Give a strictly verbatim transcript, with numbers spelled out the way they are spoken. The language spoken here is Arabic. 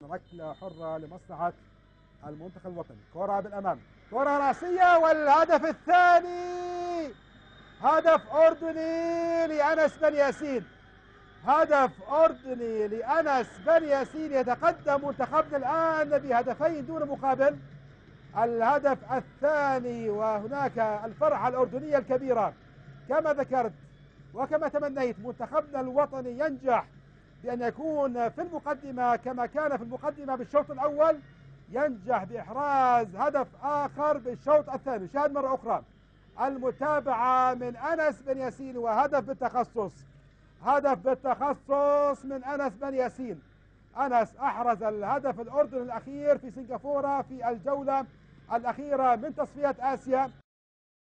ركلة حرة لمصلحة المنتخب الوطني. كرة بالأمام، كرة رأسية، والهدف الثاني هدف أردني لأنس بن ياسين. هدف أردني لأنس بن ياسين، يتقدم منتخبنا الآن بهدفين دون مقابل. الهدف الثاني، وهناك الفرحة الأردنية الكبيرة كما ذكرت وكما تمنيت. منتخبنا الوطني ينجح بأن يكون في المقدمة كما كان في المقدمة بالشوط الأول، ينجح بإحراز هدف آخر بالشوط الثاني. شاهد مرة أخرى المتابعة من أنس بن ياسين، وهدف بالتخصص، هدف بالتخصص من أنس بن ياسين. أنس أحرز الهدف الأردني الأخير في سنغافورة في الجولة الأخيرة من تصفية آسيا.